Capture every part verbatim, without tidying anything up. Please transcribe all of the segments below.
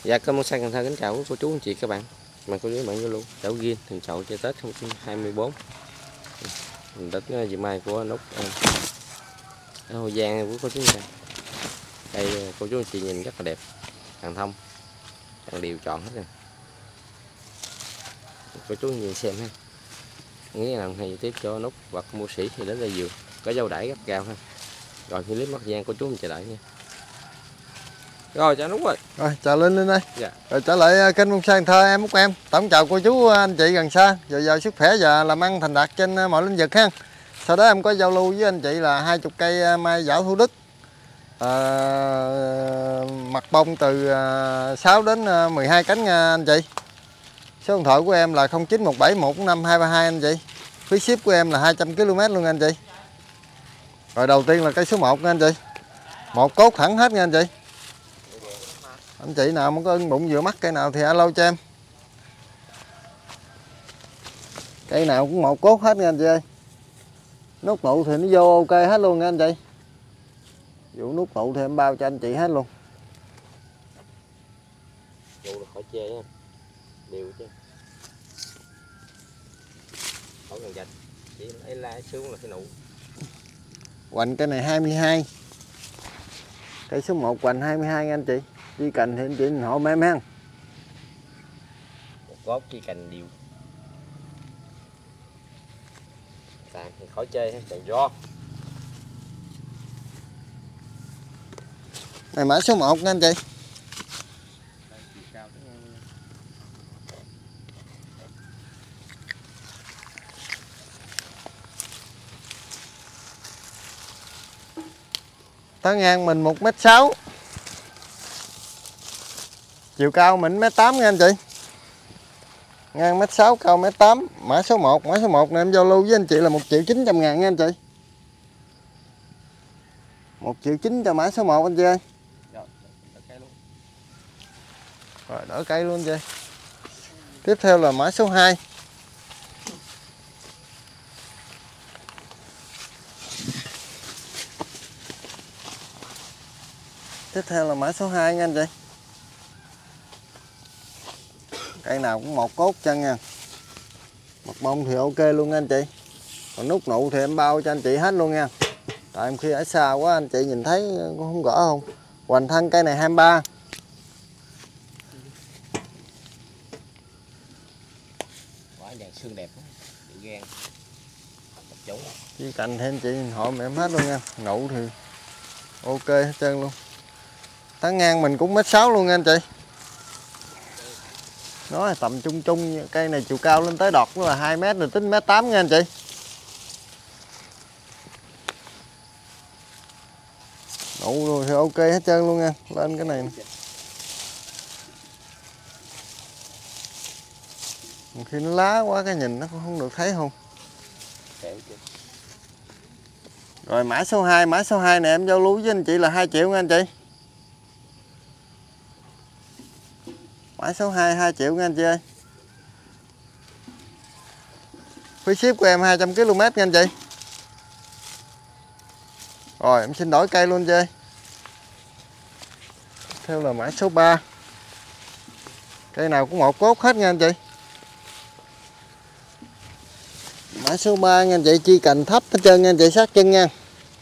Dạ, cảm ơn sang Cần Thơ kính chào cô chú anh chị các bạn. Mà cô chú bạn vô luôn. Chậu Gin thường chậu cho Tết hai không hai tư. Mình đất dì mai của nút ở Hồ Giang của cô chú anh. Đây cô chú anh chị nhìn rất là đẹp. Càng thông. Càng đều tròn hết rồi. Cô chú nhìn xem ha. Nghĩ là thầy tiếp cho nút vật mua sĩ thì đến đây vừa. Có dâu đẩy gấp cao ha. Rồi clip Bắc Giang cô chú mình chờ đợi nha. Rồi chào Nút ơi. Rồi chào Linh Linh ơi. Dạ. Rồi trở lại kênh Bonsai Cần Thơ em Út em. Tổng chào cô chú anh chị gần xa, dồi dào sức khỏe và làm ăn thành đạt trên mọi lĩnh vực ha. Sau đó em có giao lưu với anh chị là hai mươi cây mai Giảo Thủ Đức. À, mặt bông từ sáu đến mười hai cánh nha anh chị. Số điện thoại của em là không chín một bảy một năm hai ba hai anh chị. Phí ship của em là hai trăm ki lô mét luôn anh chị. Rồi đầu tiên là cây số một nha anh chị. Một cốt thẳng hết nha anh chị. Anh chị nào mà có ưng bụng vừa mắt cây nào thì alo cho em. Cây nào cũng một cốt hết nha anh chị ơi. Nút nụ thì nó vô ok hết luôn nha anh chị. Vụ nút nụ thì em bao cho anh chị hết luôn. Vụ là khỏi chê nha. Đều chứ. Khỏi cần dạch. Chỉ lấy lá xuống là cái nụ. Hoành cây này hai mươi hai. Cây số một hoành hai mươi hai nha anh chị. Chi cành thì anh chị hộ em ha. Một gốc chi cành đều. Tàn thì khỏi chê ha, chạy gió. Này mã số một nha anh chị. Tán ngang mình một mét sáu. Chiều cao mình mét tám nha anh chị. Ngang mét sáu, cao mét tám. Mã số một, mã số một này em giao lưu với anh chị là một triệu chín trăm ngàn nha anh chị. một triệu chín cho mã số một anh chị ơi. Rồi đỡ cây luôn chị. Tiếp theo là mã số hai. Tiếp theo là mã số hai nha anh chị. Cây nào cũng một cốt chân nha. Mặt bông thì ok luôn nha anh chị. Còn nút nụ thì em bao cho anh chị hết luôn nha. Tại em khi ở xa quá anh chị nhìn thấy cũng không rõ không. Hoành thân cây này hai mươi ba. Quả vàng xương đẹp quá. Bị gan. Chủ. Chỉ cành thì anh chị hộ em hết luôn nha. Nụ thì ok hết trơn luôn. Tán ngang mình cũng mét sáu luôn nha anh chị. Nó là tầm chung chung, cây này chiều cao lên tới đọt nó là hai mét rồi tính mét tám nha anh chị. Nụ rồi thì ok hết trơn luôn nha. Lên cái này. Khi nó lá quá cái nhìn nó cũng không được thấy không. Rồi mã số hai, mã số hai này em giao lưu với anh chị là hai triệu nha anh chị. Mã số hai hai triệu nha anh chị ơi. Phí ship của em hai trăm ki lô mét nha anh chị. Rồi em xin đổi cây luôn chị ơi. Theo là mã số ba. Cây nào cũng một cốt hết nha anh chị. Mã số ba nha anh chị, chi cành thấp hết trơn nha anh chị, sát chân nha.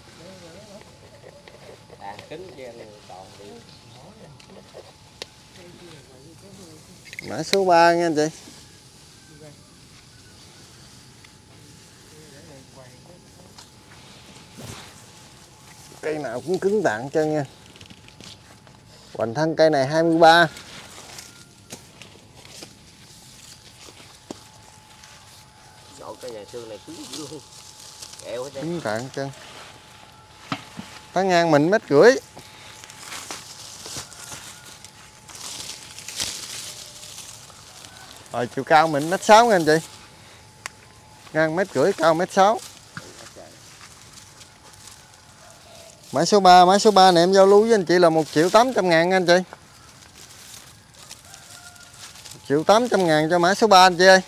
Mã số ba nha anh chị. Cây nào cũng cứng đạn chân nha. Hoành thân cây này hai mươi ba. Chỗ cây vàng xương này cứng dữ luôn. Kẹo hết trơn. Cứng đạn chân. Tán ngang mình mét rưỡi. Rồi chiều cao mình mét sáu nha anh chị. Ngang mét rưỡi, cao mét sáu. Mã số ba, mã số ba này em giao lưu với anh chị là một triệu tám trăm ngàn nha anh chị. một triệu tám trăm ngàn cho mã số ba anh chị ơi.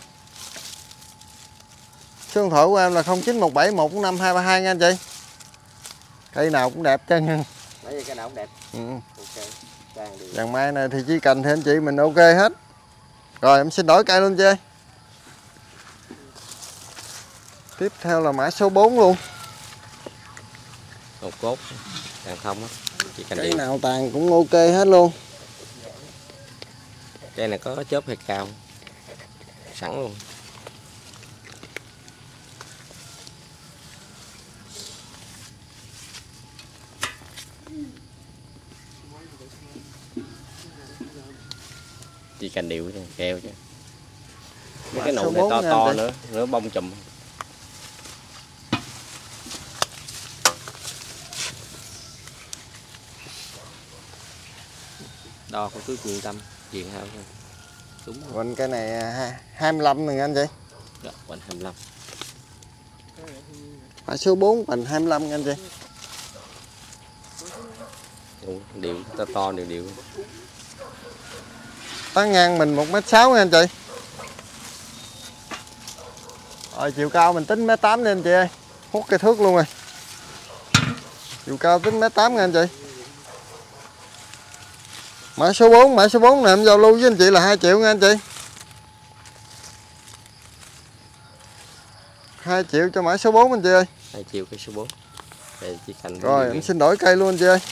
Số điện thoại của em là không chín một bảy một năm hai ba hai nha anh chị. Cây nào cũng đẹp chân nha. Nãy giờ cái nào cũng đẹp. Ừ. Ok. Đang đi. Dàn mai này thì chỉ cần thì anh chị mình ok hết. Rồi em xin đổi cây luôn chị ơi. Tiếp theo là mã số bốn luôn. Một cốt càng thông á. Chỉ cần Cây đi. nào tàn cũng ok hết luôn. Cây này có chớp hay cao sẵn luôn. Chỉ cần điệu chứ, keo chứ. Mấy cái nụ này to to nữa, nữa bông chùm. Đo con túi yên tâm, chuyện hao thôi. Đúng rồi. Quanh cái này hai mươi lăm này anh chị. Rồi, quanh hai mươi lăm. Mã số bốn quanh hai mươi lăm nha anh chị. Đúng, điệu to to đều điệu. Tán ngang mình một mét sáu nha anh chị. Rồi chiều cao mình tính mét tám nha anh chị ơi. Hút cây thước luôn rồi. Chiều cao tính mét tám nha anh chị. Mã số bốn, mã số bốn này em giao lưu với anh chị là hai triệu nha anh chị. hai triệu cho mã số bốn anh chị ơi. hai triệu cái số bốn. Đây chỉ cần. Rồi em xin đổi cây luôn anh chị ơi.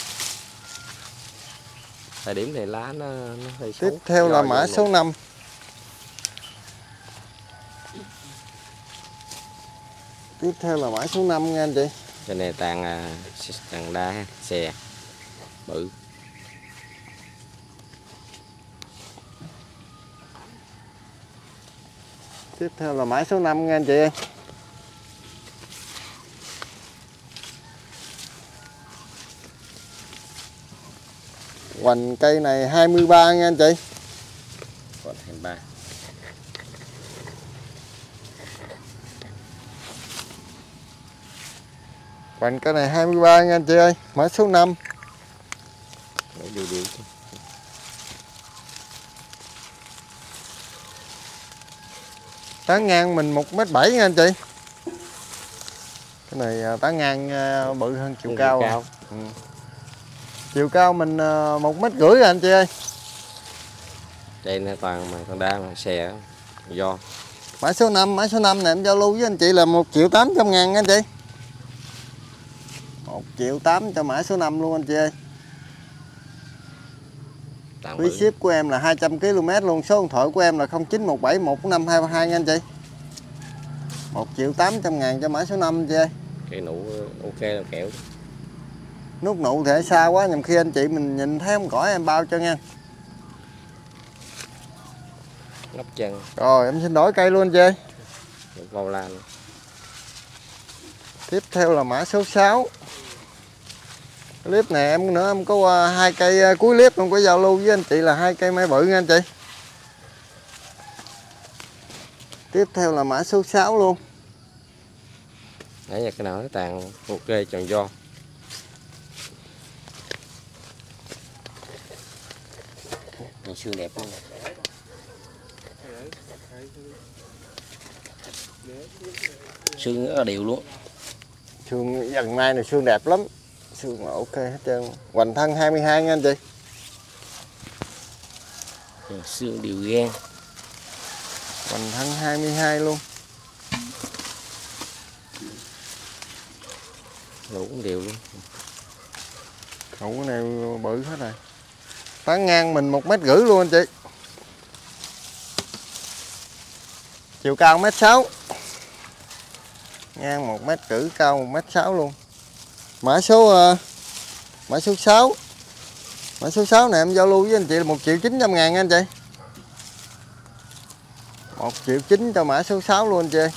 Thời điểm này lá nó, nó hơi Tiếp xấu. theo là mã số năm. Tiếp theo là mã số năm nha anh chị. Cái này tàn à, tàn đá xè bự. Tiếp theo là mã số năm nha anh chị ơi. Hoành cây này hai mươi ba nha anh chị. Còn hai mươi ba. Hoành cây này hai mươi ba nha anh chị ơi. Mã số năm. Điều điều. Tán ngang mình một mét bảy nha anh chị. Cái này tán ngang bự hơn chiều cao. cao. Ừ. Chiều cao mình một mét rưỡi anh chị ơi. Đây nó toàn mà con đá mà xè do. Mã số năm, mã số năm này em giao lưu với anh chị là một triệu tám trăm ngàn anh chị. một triệu tám cho mã số năm luôn anh chị ơi. Phí ship của em là hai trăm ki lô mét luôn. Số điện thoại của em là không chín một bảy một năm hai ba hai nha anh chị. một triệu tám trăm ngàn cho mã số năm anh chị ơi. Cái nụ ok là kẹo. Nút nụ thì xa quá, nhằm khi anh chị mình nhìn thấy không cỏ em bao cho nha. Ngóc chân. Rồi em xin đổi cây luôn anh chị ơi. Vào lan. Tiếp theo là mã số sáu. Clip này em nữa em có hai cây cuối clip em có giao lưu với anh chị là hai cây mai bự nha anh chị. Tiếp theo là mã số sáu luôn. Nãy giờ cái nào nó tàn ok tròn do. Nhìn xương đẹp luôn. Xương rất là đều luôn. Xương dần mai này xương đẹp lắm. Xương mà ok hết trơn. Hoành thân hai mươi hai nha anh chị. Xương đều gan. Hoành thân hai mươi hai luôn. Nụ cũng đều luôn. Nụ cái này bự hết rồi. Tán ngang mình một mét rưỡi luôn anh chị. Chiều cao một mét sáu. Ngang một mét rưỡi, cao một mét sáu luôn. Mã số uh, mã số sáu. Mã số sáu này em giao lưu với anh chị là một triệu chín trăm ngàn nha anh chị. một triệu chín cho mã số sáu luôn anh chị.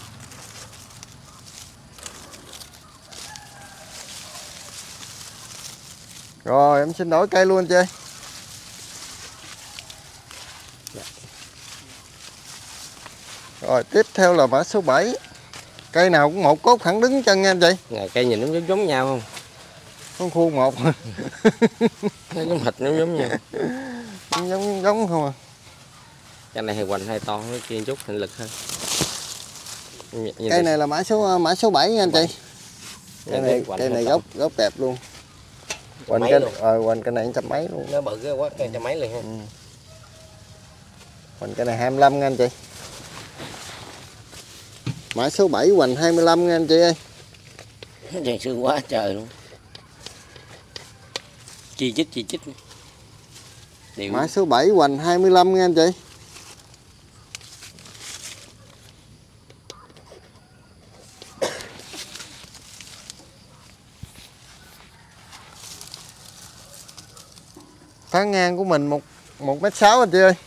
Rồi em xin đổi cây luôn anh chị. Rồi tiếp theo là mã số bảy. Cây nào cũng một cốt thẳng đứng chân nha anh chị. Ngày cây nhìn nó giống giống nhau không? Con khuôn một. Nó giống thịt nó giống nhau. Giống giống không à. Cái này hay hoành hay to, cái kia chút hình lực hơn. Nhìn cây này là mã số mã số bảy nha anh chị. Cây này cây này gốc gốc đẹp luôn. Quanh cái ờ, quanh cái này trăm mấy luôn. Nó bự cái quá cái trăm mấy liền ha. Ừ. Quanh cái này hai mươi lăm nha anh chị. Mã số bảy hoành hai mươi lăm nha anh chị ơi. Dàn xương quá trời luôn. Chi chít chi chít. Điều. Mã số bảy hoành hai mươi lăm nha anh chị. Tháng ngang của mình một một mét sáu anh chị ơi.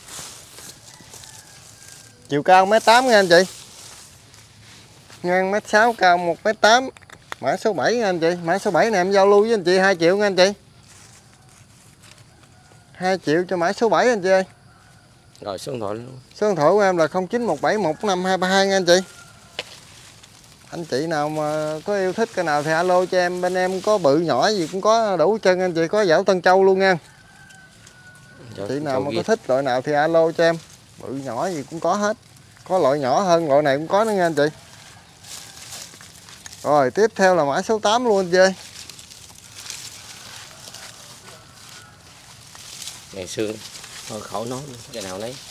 Chiều cao mét tám nha anh chị. Ngang mét sáu, cao một mét tám. Mã số bảy nha anh chị. Mã số bảy này em giao lưu với anh chị hai triệu nha anh chị. hai triệu cho mã số bảy anh chị ơi. Rồi số điện thoại luôn. Số điện thoại của em là không chín một bảy một năm hai ba hai nha anh chị. Anh chị nào mà có yêu thích cái nào thì alo cho em, bên em có bự nhỏ gì cũng có đủ chân anh chị, có dảo Tân Châu luôn nha. Chị nào mà có thích loại nào thì alo cho em, bự nhỏ gì cũng có hết, có loại nhỏ hơn loại này cũng có nữa nha anh chị. Rồi tiếp theo là mã số tám luôn anh chị ơi. Ngày xương thôi khỏi nói cái nào lấy.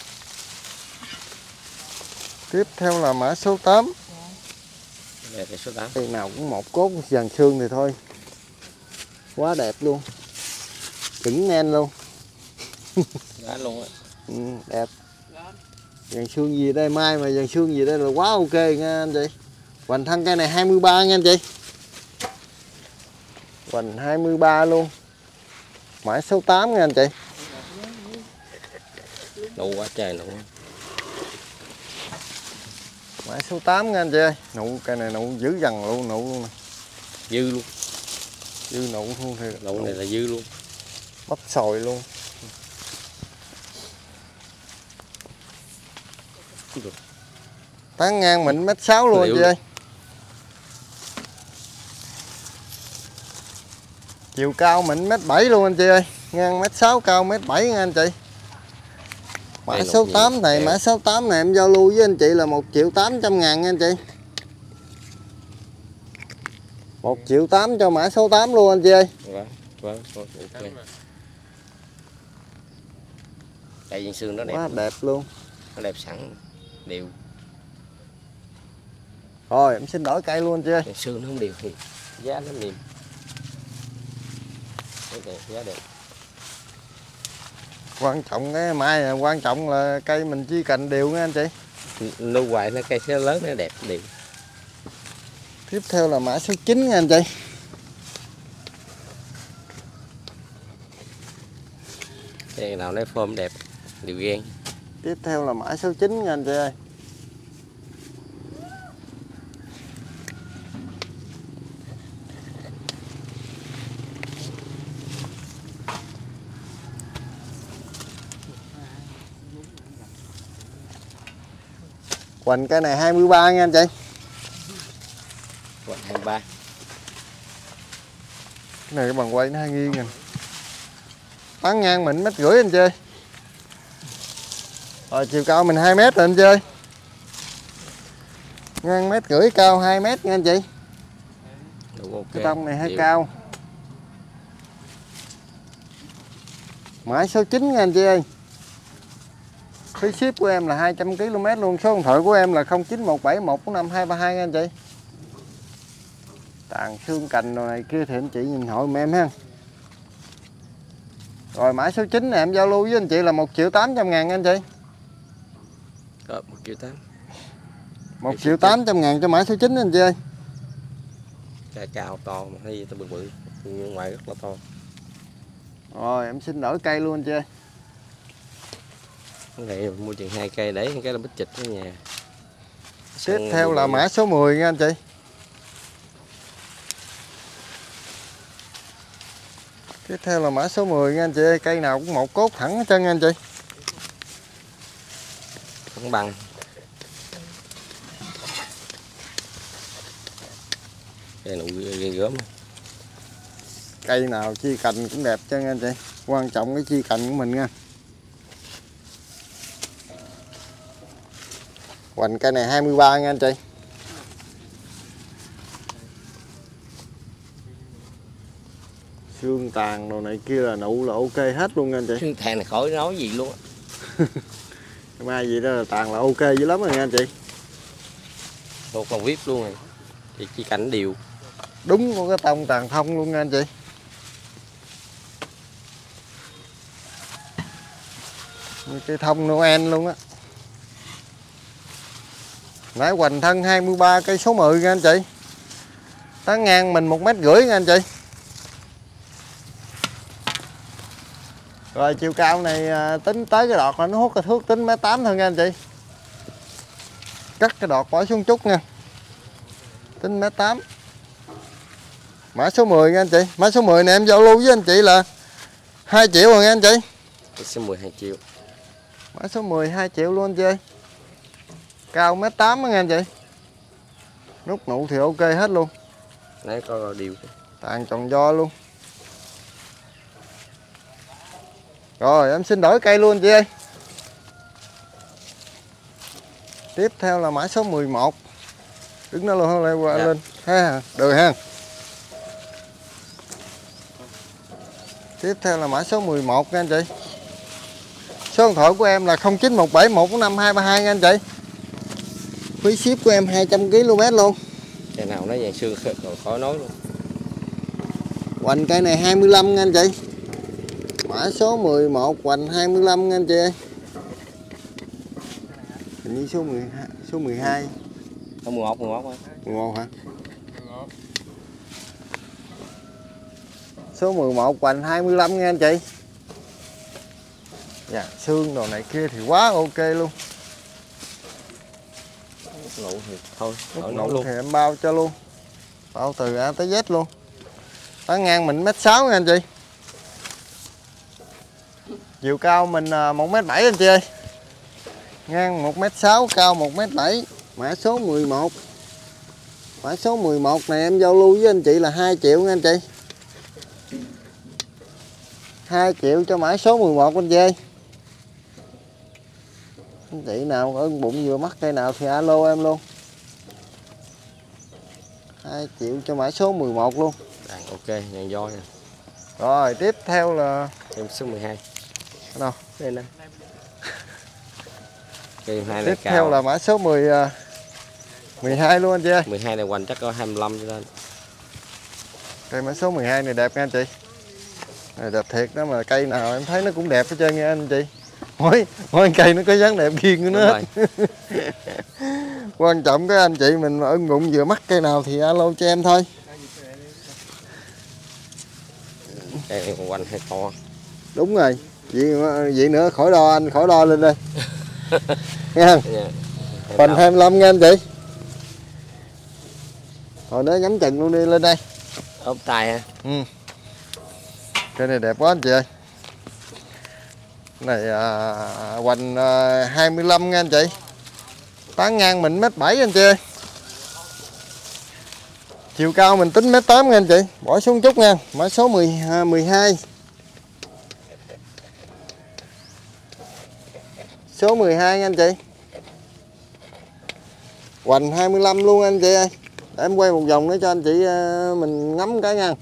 Tiếp theo là mã số tám. Đây là số tám. Cái nào cũng một cốt dàn xương thì thôi. Quá đẹp luôn. Cứng men luôn. Đá luôn á. Ừ, đẹp. Dàn xương gì đây, mai mà dàn xương gì đây là quá ok nha anh chị. Hoành thân cây này hai mươi ba nha anh chị. Hoành hai mươi ba luôn. Mã số tám nha anh chị. Nụ quá trời nụ. Mã số tám nha anh chị ơi. Nụ cây này nụ dữ dằn luôn, nụ luôn nè. Dư luôn. Dư nụ luôn thì Nụ này là dư luôn. bắp sồi luôn. Tán ngang mình mét sáu luôn anh chị ơi. Chiều cao mình mét bảy luôn anh chị ơi. Ngang mét sáu, cao mét bảy nha anh chị. Mã số tám này, mã số tám này em giao lưu với anh chị là một triệu tám trăm ngàn nha anh chị. một triệu tám cho mã số tám luôn anh chị ơi. Vâng, vâng, ok. Đây dàn xương nó đẹp. Quá đẹp luôn. Nó đẹp sẵn đều. Rồi em xin đổi cây luôn anh chị ơi. Dàn xương nó không đều thì giá nó mềm. Đẹp, giá đẹp. Quan trọng cái mai, quan trọng là cây mình chỉ cành đều nha anh chị. Nuôi hoài nó cây sẽ lớn, nó đẹp đều. Tiếp theo là mã số chín nha anh chị. Cái nào lấy form đẹp, đều ghen. Tiếp theo là mã số chín nha anh chị ơi. Hoành cây này hai mươi ba nha anh chị. Hoành hai mươi ba. Cái này cái bằng quay nó hơi nghiêng nè. Tán ngang mình mét rưỡi anh chị ơi. Rồi chiều cao mình hai mét rồi anh chị ơi. Ngang mét rưỡi, cao hai mét nha anh chị. Đúng ok. Cái tông này hơi Điều. cao. Mã số chín nha anh chị ơi. Phí ship của em là hai trăm ki lô mét luôn. Số điện thoại của em là không chín một bảy một năm hai ba hai nha anh chị. Tàn xương cành đồ này kia thì anh chị nhìn hội mà em ha. Rồi mã số chín này em giao lưu với anh chị là một triệu tám trăm ngàn nha anh chị. Rồi một triệu tám. một triệu tám trăm ngàn cho mã số chín anh chị ơi. Cây cao to mà thấy tao bự bự, nhưng ngoài rất là to. Rồi em xin đổi cây luôn anh chị ơi. Cái này mua chừng hai cây để cái là bích chịch ở nhà. Tiếp theo là mã số mười nha anh chị. Tiếp theo là mã số mười nha anh chị ơi. Cây nào cũng một cốt thẳng hết trơn nha anh chị. Không bằng. Cây nụ ghê gớm. Cây nào chi cành cũng đẹp trơn nha anh chị. Quan trọng cái chi cành của mình nha. Hoành cây này hai mươi ba nha anh chị. Xương tàn đồ này kia là nụ là ok hết luôn anh chị. Xương tàn này khỏi nói gì luôn á. Mai gì đó là tàn là ok dữ lắm rồi nha anh chị. Một còn vip luôn rồi. Thì chỉ cảnh đều. Đúng có cái tông tàn thông luôn nha anh chị. Như cây thông Noel luôn á. Nãy hoành thân hai mươi ba cây số mười nha anh chị. Tán ngang mình một mét rưỡi nha anh chị. Rồi chiều cao này tính tới cái đọt là nó hút cái thước tính mét tám thôi nha anh chị. Cắt cái đọt bỏ xuống chút nha. Tính mét tám. Mã số mười nha anh chị. Mã số mười này em giao lưu với anh chị là hai triệu rồi nha anh chị. Số mười hai triệu. Mã số mười hai triệu luôn anh chị ơi. Cao mét tám nha anh chị. Nút nụ thì ok hết luôn. Nãy có điều. Tàn tròn do luôn. Rồi em xin đổi cây luôn anh chị ơi. Tiếp theo là mã số mười một. Đứng đó luôn lên qua dạ. lên ha, được ha. Tiếp theo là mã số mười một nha anh chị. Số điện thoại của em là không chín một bảy một năm hai ba hai nha anh chị. Phí ship của em hai trăm ki lô mét luôn. Cây nào nó vàng xương khỏi nói luôn. Hoành cây này hai mươi lăm nha anh chị. Mã số mười một hoành hai mươi lăm nha anh chị ơi. Hình như số mười hai, số mười hai. Số mười một, mười một hả? mười một hả? Số mười một hoành hai mươi lăm nha anh chị. Dạ, xương đồ này kia thì quá ok luôn. Nụ thì thôi, Nút nụ luôn thì em bao cho luôn. Bao từ A tới Z luôn. Tán ngang mình mét sáu nha anh chị. Chiều cao mình một mét bảy anh chị ơi. Ngang một mét sáu, cao một mét bảy. Mã số mười một. Mã số mười một này em giao lưu với anh chị là hai triệu nha anh chị. hai triệu cho mã số mười một anh chị ơi. Anh chị nào ưng bụng vừa mắt cây nào thì alo em luôn. hai triệu cho mã số mười một luôn. Đàn ok, dàn do nha. Rồi tiếp theo là Em số mười hai. đâu? Đây nè. Cây hai Tiếp này cao. theo là mã số mười, mười hai luôn anh chị ơi. mười hai này hoành chắc có hai mươi lăm cho nên. Cây mã số mười hai này đẹp nha anh chị. Này đẹp thiệt đó, mà cây nào em thấy nó cũng đẹp hết trơn nha anh chị. Mỗi, mỗi cây nó có dáng đẹp riêng của nó hết. Quan trọng cái anh chị mình mà ưng bụng vừa mắt cây nào thì alo cho em thôi. Cây này hoành hay to. Đúng rồi. Vậy, vậy nữa khỏi đo anh, khỏi đo lên đây. Nghe không? Hoành hai mươi lăm nha anh chị. Rồi nó nhắm chừng luôn đi lên đây. Ốp tay ha. Ừ. Cây này đẹp quá anh chị ơi. Này à, hoành à, hai mươi lăm nha anh chị. Tán ngang mình mét bảy anh chị ơi. Chiều cao mình tính mét tám nha anh chị. Bỏ xuống chút nha. Mã số mười, mười hai. Số mười hai nha anh chị. Hoành hai mươi lăm luôn anh chị ơi. Để em quay một vòng nữa cho anh chị mình ngắm cái nha.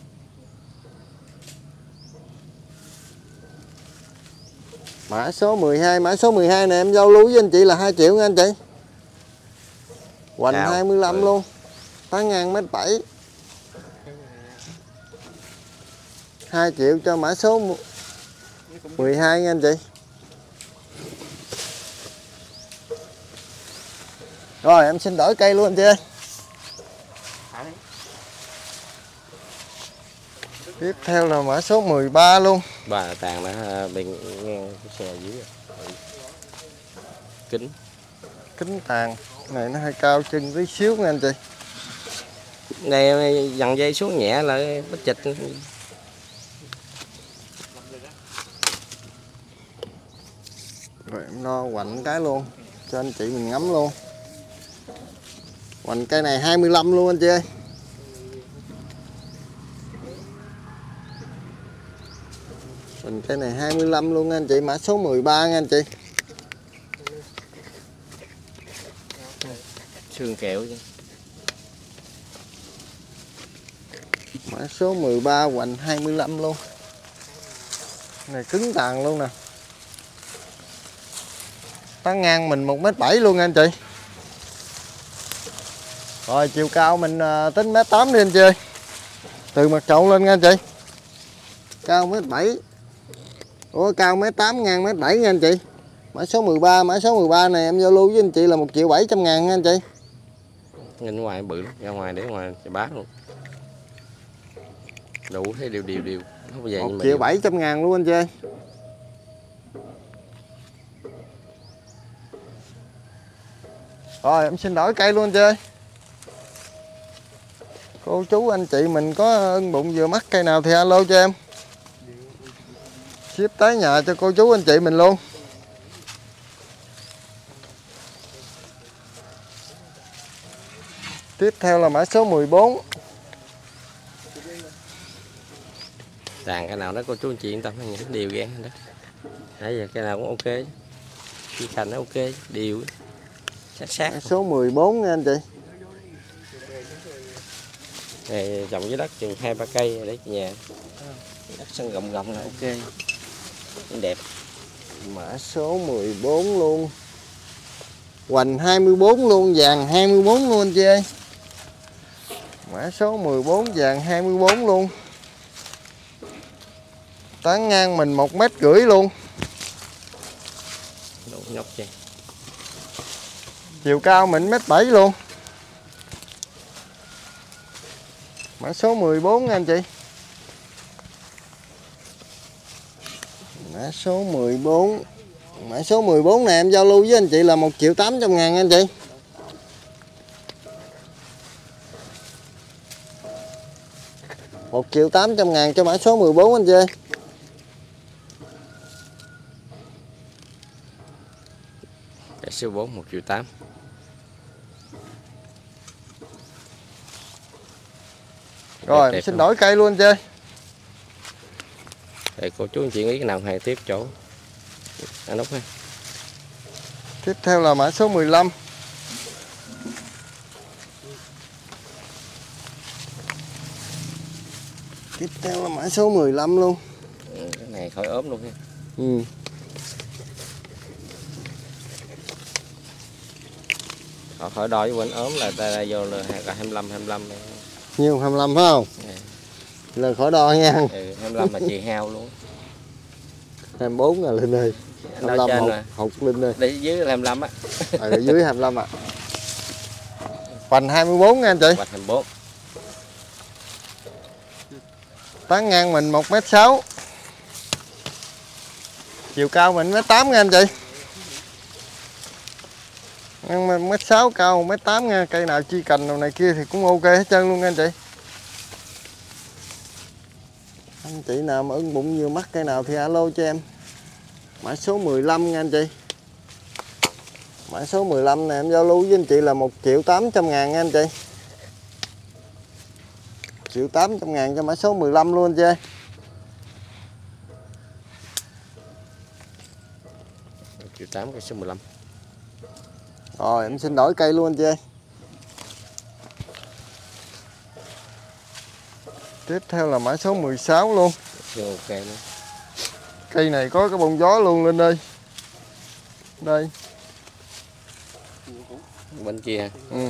Mã số mười hai, mã số mười hai này em giao lưu với anh chị là hai triệu nha anh chị. Hoành Cao. hai mươi lăm ừ. luôn. Tán ngang mét bảy. hai triệu cho mã số mười hai nha anh chị. Rồi em xin đổi cây luôn anh chị ơi. Tiếp theo là mã số mười ba luôn. Bà tàn đã bị ngang cái xe dưới rồi. Kính. Kính tàn. Này nó hơi cao chân tí xíu nha anh chị. Này dằn dây xuống nhẹ lại bất chịch. Rồi em lo quạnh cái luôn cho anh chị mình ngắm luôn. Quạnh cây này hai mươi lăm luôn anh chị ơi. Quạnh cây này hai mươi lăm luôn anh chị, mã số mười ba nha anh chị. Xương kẹo chứ. Mã số mười ba hoành hai mươi lăm luôn. Này cứng tàn luôn nè. Tán ngang mình một mét bảy luôn nha anh chị. Rồi chiều cao mình tính mét tám đi anh chị ơi. Từ mặt chậu lên nha anh chị. Cao mét bảy. Ủa cao mét tám, ngang mét bảy nha anh chị. Mã số mười ba, mã số mười ba này em giao lưu với anh chị là một triệu bảy trăm ngàn nha anh chị. Nhìn ngoài bự lắm, ra ngoài để ngoài chà bá luôn. Đủ thấy đều đều đều. Không bao giờ một triệu bảy trăm ngàn luôn anh chị ơi. Rồi em xin đổi cây luôn anh chị ơi. Cô chú anh chị mình có ưng bụng vừa mắt cây nào thì alo cho em. Ship tới nhà cho cô chú anh chị mình luôn. Tiếp theo là mã số mười bốn. Tàn cái nào đó cô chú anh chị yên tâm nha, đều gan đó. Nãy giờ cái nào cũng ok. Chi cành nó ok, đều. Sát sát. Mã số mười bốn nha anh chị. Này trồng dưới đất chừng hai ba cây để nhà. Đất sân rộng rộng là ok. Đẹp. Mã số mười bốn luôn. Hoành hai mươi bốn luôn, vàng hai mươi bốn luôn anh chị ơi. Mã số mười bốn vàng hai mươi bốn luôn. Tán ngang mình một mét rưỡi luôn. Đủ nhóc chơi. Chiều cao mình mét bảy luôn. Mã số mười bốn nha anh chị. Mã số mười bốn. Mã số mười bốn này em giao lưu với anh chị là một triệu tám trăm ngàn anh chị. một triệu tám trăm ngàn cho mã số mười bốn anh chị ơi. Cái số bốn một triệu tám. Rồi em xin đổi cây luôn anh chị ơi. Để cô chú anh chị nghĩ cái nào hay tiếp chỗ anh Úc ha. Tiếp theo là mã số mười lăm. Tiếp theo là mã số mười lăm luôn. Ừ, cái này khỏi ốm luôn ha. Ừ. Khỏi khỏi đo với quên ốm là ta ra vô là hai mươi lăm hai mươi lăm. Nhiêu hai mươi lăm phải không? À. Là khỏi đo nha. Ừ, hai mươi lăm là chị heo luôn. hai mươi bốn là lên đây. hai mươi lăm hụt, hụt lên đây. Để dưới hai mươi lăm á. Ở dưới hai mươi lăm ạ. À. Hoành hai mươi bốn nha anh chị. Hoành hai mươi bốn. Tán ngang mình một mét sáu. Chiều cao mình một mét tám nha anh chị. Ngang một mét sáu, cao một mét tám nha. Cây nào chi cành nào này kia thì cũng ok hết trơn luôn nha anh chị. Anh chị nào mà ưng bụng nhiều mắt cây nào thì alo cho em. Mã số mười lăm nha anh chị. Mã số mười lăm này em giao lưu với anh chị là một triệu tám trăm ngàn nha anh chị. một triệu tám trăm ngàn cho mã số mười lăm luôn anh chị. một triệu tám cái số mười lăm. Rồi em xin đổi cây luôn anh chị. Tiếp theo là mã số mười sáu luôn. Ok nữa. Cây này có cái bông gió luôn lên đây. Đây. Bên kia. Ừ.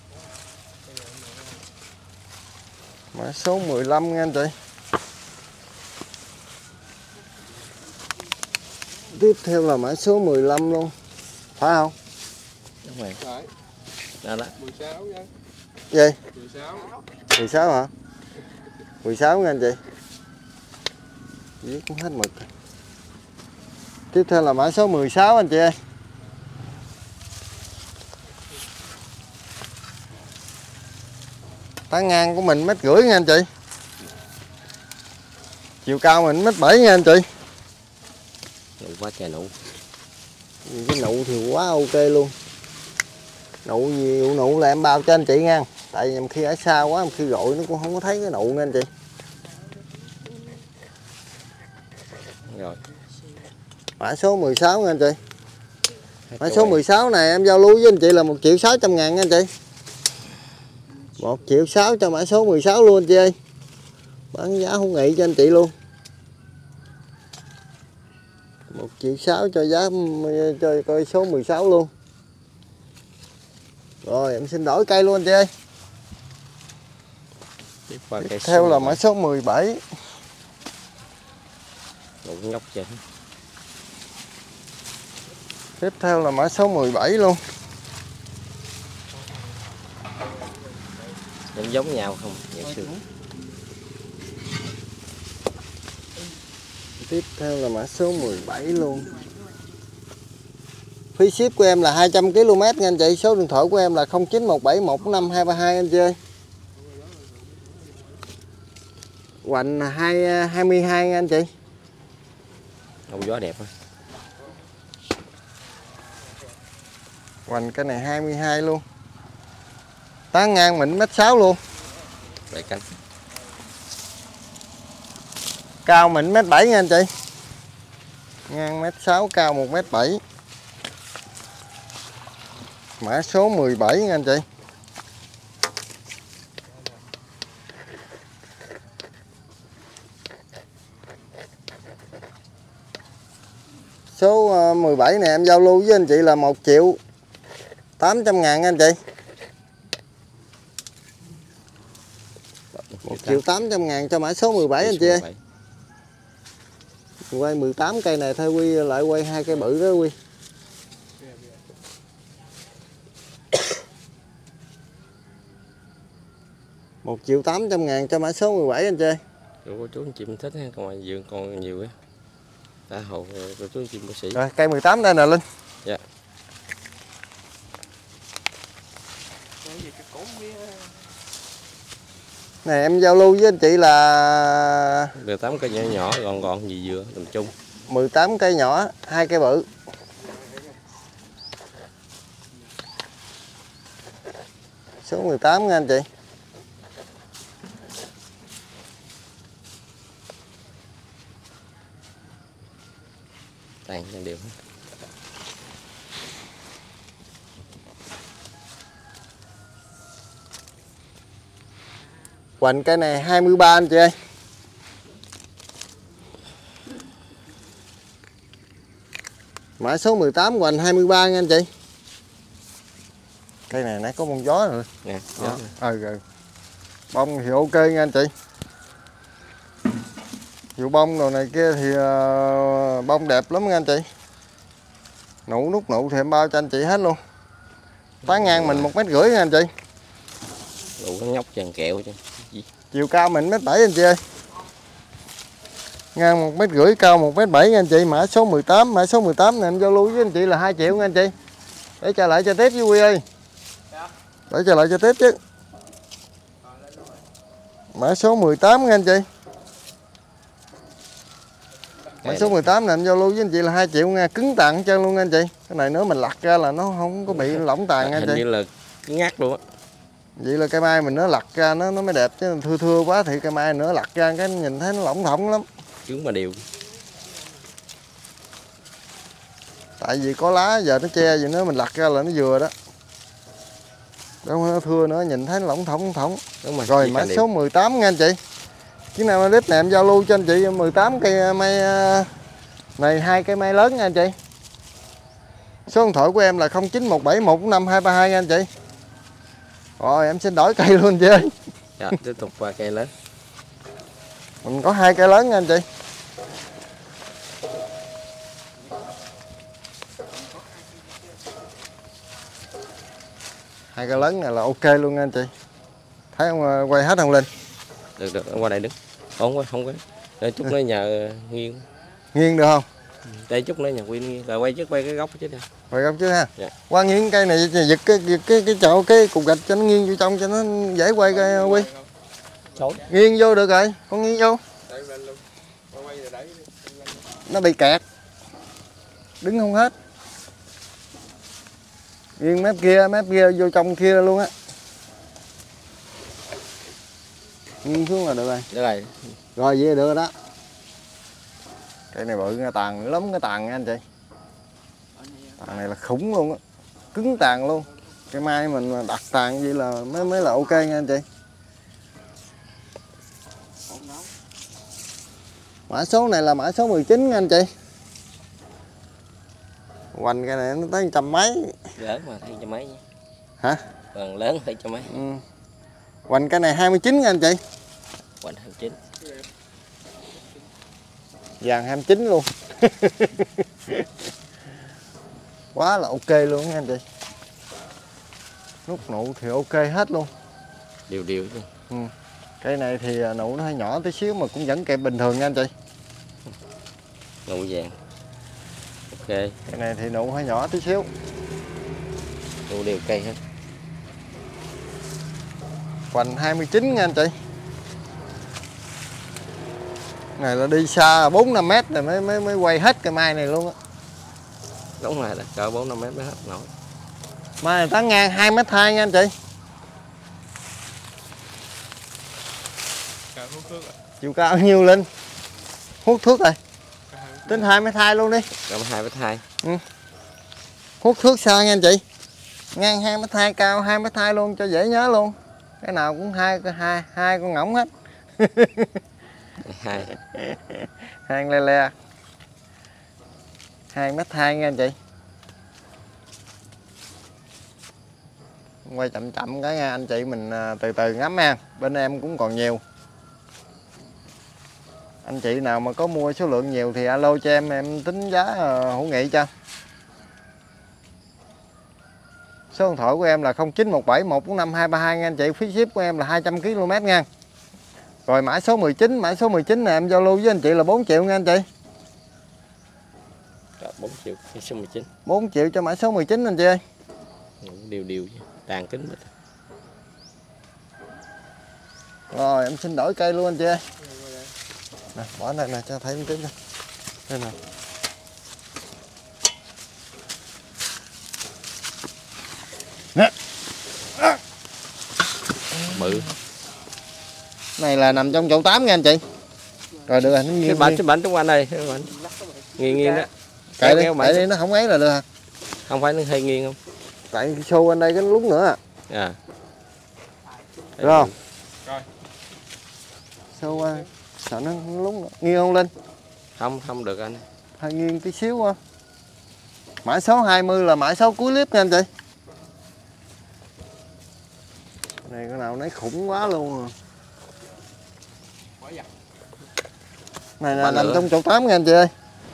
Mã số mười lăm nha anh chị. Tiếp theo là mã số mười lăm luôn. Phải không? Đúng rồi. Đó đó. mười sáu nha. Gì? mười sáu. mười sáu hả? mười sáu nha anh chị. Viết cũng hết mực. Tiếp theo là mã số mười sáu anh chị ơi. Tán ngang của mình mét rưỡi nha anh chị. Chiều cao mình mét bảy nha anh chị. Nụ quá trời nụ. Cái nụ thì quá ok luôn. Nụ nhiều nụ là em bao cho anh chị nha. Tại vì khi ở xa quá, khi gọi nó cũng không có thấy cái nụ nha anh chị. Rồi. Mã số mười sáu nha anh chị. Mã số mười sáu này em giao lưu với anh chị là một triệu sáu trăm ngàn nha anh chị. một triệu sáu cho mã số mười sáu luôn anh chị ơi. bán giá hữu nghị cho anh chị luôn. Một triệu sáu cho giá cho coi số mười sáu luôn. Rồi em xin đổi cây luôn anh chị ơi. Tiếp qua Tiếp cây theo số là mã số mười bảy. Một nhóc trên. Tiếp theo là mã số mười bảy luôn. Giống giống nhau không? Dạ, tiếp theo là mã số mười bảy luôn. Phí ship của em là hai trăm ki lô mét nha anh chị. Số điện thoại của em là không chín một bảy một năm hai ba hai anh chị ơi. Hoành hai hai mươi hai nha anh chị. Ông gió đẹp á. Hoành cái này hai mươi hai luôn. Tán ngang mình mét sáu luôn. Bảy cánh. Cao mình mét bảy nha anh chị. Ngang mét sáu, cao một mét bảy. Mã số mười bảy nha anh chị. Số mười bảy này em giao lưu với anh chị là một triệu tám trăm ngàn nha anh chị. một triệu tám trăm ngàn cho mã số mười bảy anh chị ơi. Quay mười tám cây này thôi Quy lại quay hai cây bự đó Quy. một triệu tám trăm ngàn cho mã số mười bảy anh chị ơi. Cô chú anh chị mình thích ha, còn ngoài vườn còn nhiều á. Đã hầu cô chú anh chị bác sĩ. Rồi cây mười tám đây nè Linh. Dạ. Này em giao lưu với anh chị là mười tám cây nhỏ nhỏ gọn gọn gì dừa tầm trung. mười tám cây nhỏ, hai cây bự. Số mười tám nha anh chị. Tàn cho đều hết. Hoành cây này hai mươi ba anh chị ơi. Mã số mười tám hoành hai mươi ba nha anh chị. Cây này nãy có bông gió rồi. Nè, gió. Ừ rồi. Bông thì ok nha anh chị. Vụ bông đồ này kia thì uh, bông đẹp lắm nha anh chị. Nụ nút nụ thì em bao cho anh chị hết luôn. Tán ngang mình một mét rưỡi nha anh chị. Đủ nó nhóc chàng kẹo chứ. Chiều cao mình mét bảy anh chị ơi. Ngang một mét rưỡi, cao một mét bảy nha anh chị. Mã số mười tám, mã số mười tám này em giao lưu với anh chị là hai triệu nha anh chị. Để trả lại cho tiếp với Quy ơi. Để trả lại cho tiếp chứ. Mã số mười tám nha anh chị. Mã số mười tám này em giao lưu với anh chị là hai triệu nha, cứng tàn chân luôn nha anh chị. Cái này nếu mình lặt ra là nó không có bị lỏng tàn nha anh chị. Hình như là cứng ngắt luôn á. Vậy là cây mai mình nó lặt ra nó nó mới đẹp, chứ thưa thưa quá thì cây mai nữa lặt ra cái nhìn thấy nó lỏng thỏng lắm. Cứng mà đều. Tại vì có lá giờ nó che vậy nữa mình lặt ra là nó vừa đó. Đâu nó thưa nữa nhìn thấy nó lỏng thỏng thỏng. Đúng rồi. Rồi mã số mười tám nha anh chị. Cái nào clip này em giao lưu cho anh chị mười tám cây mai này, hai cây mai lớn nha anh chị. Số điện thoại của em là không chín một bảy một năm hai ba hai nha anh chị. Rồi em xin đổi cây luôn chị ơi. Dạ, tiếp tục qua cây lớn. Mình có hai cây lớn nha anh chị. Hai cây lớn này là ok luôn nha anh chị. Thấy không, quay hết không Linh? Được được, qua đây đứng. Không có, không có. Để chút nữa nhờ nghiêng. Nghiêng được không? Đây chút nữa nhà Quyên nghiêng. Rồi quay trước quay cái góc chứ nè. Quay góc chứ ha. Dạ. Qua nghiêng cây này giật cái giật cái cái chậu cái cục gạch cho nó nghiêng vô trong cho nó dễ quay cây Quy. Nghiêng vô được rồi, con nghiêng vô. Nó bị kẹt. Đứng không hết. Nghiêng mép kia, mép kia vô trong kia luôn á. Nghiêng xuống là được rồi. Được rồi. Rồi vậy là được rồi đó. Cây này bự nha, tàn lắm cái tàn nha anh chị. Tàn này là khủng luôn á. Cứng tàn luôn. Cây mai mình đặt tàn vậy là mới mới là ok nha anh chị. Mã số này là mã số mười chín nha anh chị. Hoành cái này nó tới trăm mấy. Lớn mà thấy trăm mấy. Hả? Còn lớn thấy trăm mấy. Ừ. Hoành cái này hai mươi chín nha anh chị. Hoành hai mươi chín. Vàng hai mươi chín luôn. Quá là ok luôn nha anh chị. Nút nụ thì ok hết luôn. Đều đều chứ. Ừ. Cây này thì nụ nó hơi nhỏ tí xíu mà cũng vẫn kẹp bình thường nha anh chị. Nụ vàng. Ok. Cây này thì nụ hơi nhỏ tí xíu. Nụ đều cây hết. Hoành hai mươi chín nha anh chị. Này là đi xa bốn năm mét rồi mới mới mới quay hết cây mai này luôn á. Đúng rồi, cỡ bốn năm mét mới hết nổi. Mai này tán ngang hai mét hai nha anh chị. Chiều cao bao nhiêu Linh? Hút thuốc rồi. Tính hai mét hai luôn đi. Cỡ hai mét hai. Ừ. Hút thuốc sao nha anh chị? Ngang hai mét hai, cao hai mét hai luôn cho dễ nhớ luôn. Cái nào cũng hai hai hai con ngỗng hết. Hai. Hàng le le. hai mét hai nha anh chị. Quay chậm chậm cái nha anh chị mình từ từ ngắm nha. Bên em cũng còn nhiều. Anh chị nào mà có mua số lượng nhiều thì alo cho em, em tính giá hữu nghị cho. Số điện thoại của em là không chín một bảy một bốn năm hai ba hai nha anh chị. Phí ship của em là hai trăm ki lô mét nha. Rồi mã số mười chín, mã số mười chín này em giao lưu với anh chị là bốn triệu nha anh chị. bốn triệu cái số mười chín. bốn triệu cho mã số mười chín anh chị ơi. Đều đều chứ. Tàn kính hết. Rồi em xin đổi cây luôn anh chị ơi. Nè, bỏ đây nè cho thấy một tí nè. Đây nè. Nè. Bự. Này là nằm trong chậu tám nha anh chị. Rồi được rồi, nó nghiêng. Cái bánh cái bánh trong quanh đây, nghiêng nghiêng đó. Cậy đi, cậy đi nó không ấy là được hả? Không phải nó hơi nghiêng không? Tại xô anh đây cái lúng nữa à. À. Được không? Rồi. Xô qua sợ nó lúng nữa. Nghiêng không Linh? Không, không được anh. Hơi nghiêng tí xíu quá. Mã số hai mươi là mã số cuối clip nha anh chị. Này cái nào nấy khủng quá luôn à. Này là nằm trong chậu tám nha anh chị ơi.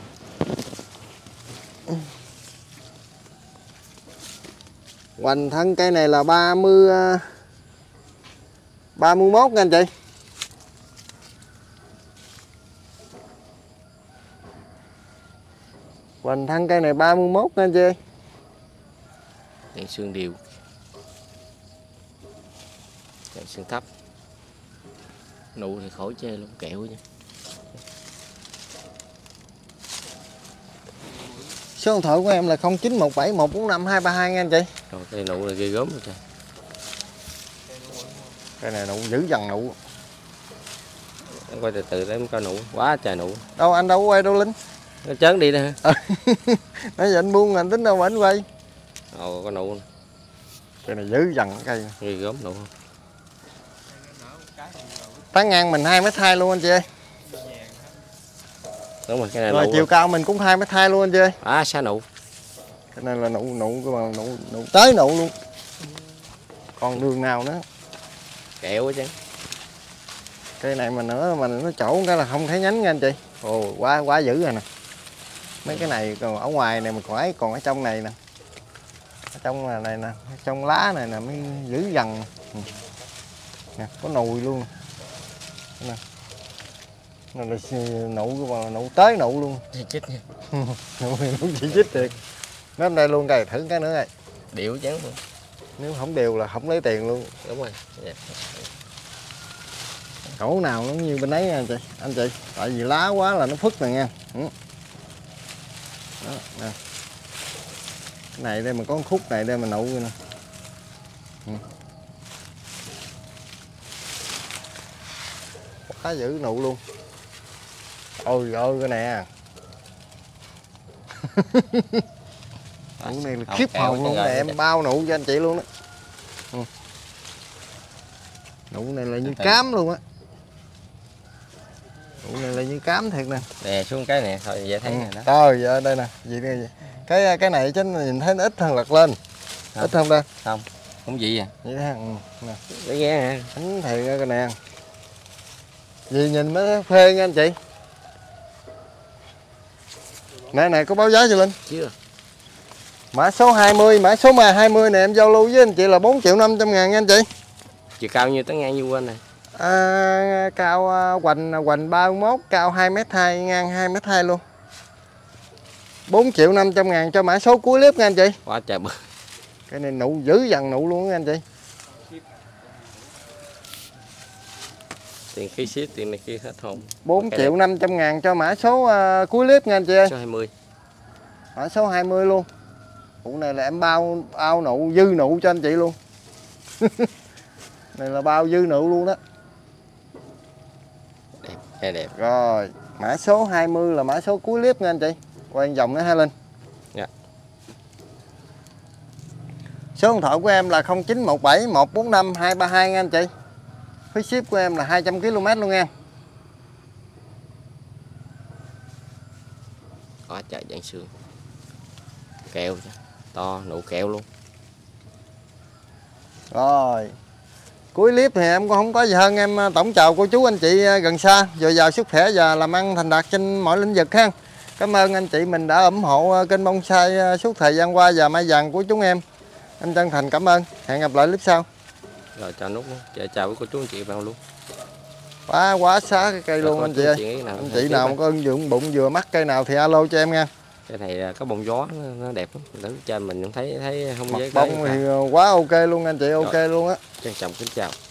Hoành thân cây này là ba mươi ba mươi mốt nha anh chị. Hoành thân cây này ba mươi mốt nha anh chị ơi. Đèn xương đều. Đèn xương thấp. Nụ thì khỏi chê luôn, kẹo chứ. Số điện thoại của em là không chín một bảy một bốn năm hai ba hai nha anh chị. Rồi cái nụ này ghê gớm rồi trời. Cái này nụ dữ dằn nụ. Em quay từ từ để em coi nụ, quá trời nụ. Đâu anh đâu có quay đâu Linh. Nó chớn đi nè. Nãy giờ anh buông anh tính đâu mà anh quay. Ồ có nụ. Cái này dữ dằn cây. Ghê gớm nụ không? Tán ngang mình hai mét hai luôn anh chị ơi. Đúng rồi, cái này rồi nụ chiều rồi. Cao mình cũng hai mét hai luôn anh chị ơi. À xa nụ. Cái này là nụ nụ nụ nụ, nụ tới nụ luôn. Còn đường nào nữa. Kẹo quá chứ. Cây này mà nữa mà nó chỗ cái là không thấy nhánh nha anh chị. Ồ quá quá dữ rồi nè. Mấy cái này còn ở ngoài này mà còn ấy, còn ở trong này nè. Ở trong này, này nè, trong lá này nè mới dữ dằn. Nè, có nùi luôn. Nè. Này là nụ mà nụ tới nụ luôn. Chỉ chích nha. Nụ nụ chỉ chích thiệt. Nó đây luôn cây thử cái nữa này. Điệu chán luôn. Nếu không đều là không lấy tiền luôn. Đúng rồi. Yeah. Cổ nào nó như bên ấy nha anh chị. Anh chị, tại vì lá quá là nó phức này nha. Ừ. Đó, nè. Cái này đây mà có khúc này đây mà nụ nè. Ừ. Quá dữ nụ luôn. Ôi ôi cái này à. Nụ này là khiếp hồn luôn này, em bao nụ cho anh chị luôn đó. Ừ. Nụ này là như cám luôn á. Ủ này là như cám thiệt nè. Đè xuống cái nè, thôi dễ thấy Ừ. nè đó. Rồi giờ đây nè, gì đây gì? Cái cái này chứ nhìn thấy nó ít hơn lật lên. Hả? Ít không ta? Không, không gì à. Vậy ha. Ừ. Nè. Để ghé nè. Đánh thiệt cái nè. Gì nhìn mới phê nha anh chị. Nè nè có báo giá chưa Linh? Chưa. Mã số hai mươi, mã số mà hai mươi này em giao lưu với anh chị là bốn triệu năm trăm ngàn nha anh chị. Chiều cao như tấn ngang như quên này. À, cao hoành hoành ba mươi mốt, cao hai mét hai, ngang hai mét hai luôn. bốn triệu năm trăm ngàn cho mã số cuối clip nha anh chị. Quá trời bự. Cái này nụ dữ dằn nụ luôn nha anh chị. Tiền khí ship, tiền này kia hết hồn. bốn triệu năm trăm ngàn cho mã số uh, cuối clip nha anh chị ơi. Số hai mươi. Mã số hai mươi luôn. Vụ này là em bao ao nụ dư nụ cho anh chị luôn. Này là bao dư nụ luôn đó. Đẹp, cái đẹp. Rồi, mã số hai mươi là mã số cuối clip nha anh chị. Quay vòng nữa hai Linh. Dạ. Số điện thoại của em là không chín một bảy một bốn năm hai ba hai nha anh chị. Phí ship của em là hai trăm ki lô mét luôn nha. Quá trời dạng xương. Kẹo to, nụ kẹo luôn. Rồi. Cuối clip thì em cũng không có gì hơn, em tổng chào cô chú anh chị gần xa, dồi dào sức khỏe và làm ăn thành đạt trên mọi lĩnh vực ha. Cảm ơn anh chị mình đã ủng hộ kênh bonsai suốt thời gian qua và mai vàng của chúng em. Anh chân thành cảm ơn. Hẹn gặp lại clip sau. Rồi chào Nút luôn. Chào, chào với cô chú anh chị bạn luôn. Quá quá xá cái cây Rồi, luôn anh chị ơi. nào Anh chị nào mà có ứng dụng bụng vừa mắc cây nào thì alo cho em nha. Cái này có bông gió nó, nó đẹp lắm. Đứng trên mình cũng thấy thấy không Mặt dễ bông thì quá ok luôn anh chị, ok rồi. luôn á. Trân trọng kính chào.